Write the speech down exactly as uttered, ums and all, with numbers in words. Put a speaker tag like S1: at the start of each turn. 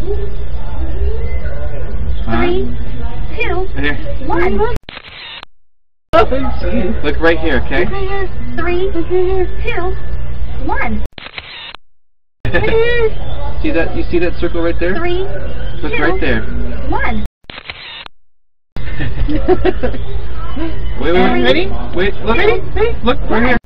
S1: Three, two,
S2: here.
S1: one.
S2: Look right here, okay?
S1: Three, two, one.
S2: See that? You see that circle right there?
S1: Three,
S2: Look
S1: two,
S2: right there.
S1: one.
S2: Wait, wait, wait.
S1: Ready?
S2: Wait, look.
S1: Ready?
S2: Look, right here.